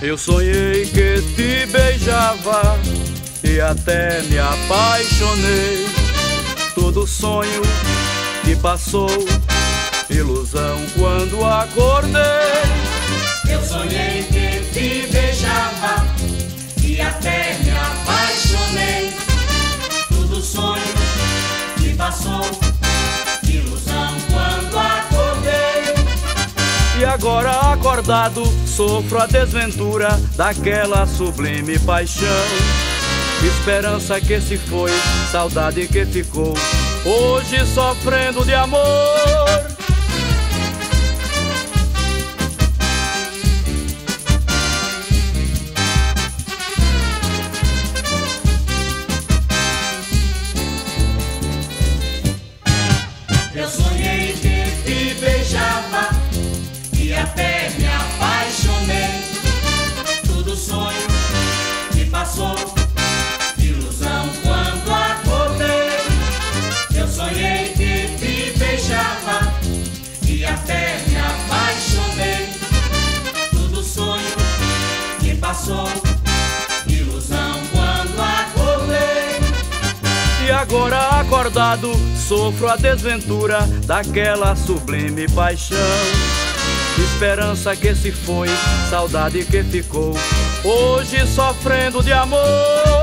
Eu sonhei que te beijava e até me apaixonei. Todo sonho que passou, ilusão quando acordei. Eu sonhei que te beijava e até me apaixonei. Tudo sonho que passou, ilusão quando acordei. E agora acordado sofro a desventura daquela sublime paixão. Esperança que se foi, saudade que ficou, hoje sofrendo de amor. Eu sonhei que te beijava e até me apaixonei. Tudo sonho que passou, ilusão quando acordei. Eu sonhei que te beijava e até me apaixonei. Tudo sonho que passou, ilusão quando acordei. E agora acordado sofro a desventura daquela sublime paixão. Esperança que se foi, saudade que ficou, hoje sofrendo de amor.